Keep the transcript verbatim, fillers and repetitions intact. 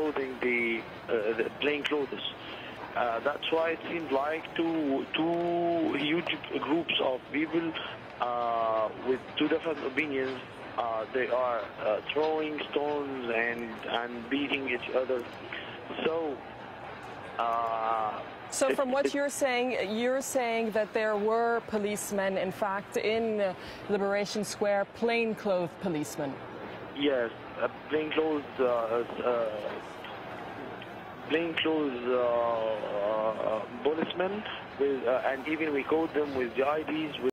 clothing, the, uh, the plain clothes. Uh, that's why it seemed like two two huge groups of people uh, with two different opinions. Uh, they are uh, throwing stones and and beating each other. So. Uh, So from what you're saying, you're saying that there were policemen, in fact, in uh, Liberation Square, plainclothes policemen. Yes, uh, plainclothes, uh, uh, plainclothes uh, uh, policemen, with, uh, and even we caught them with the I Ds. With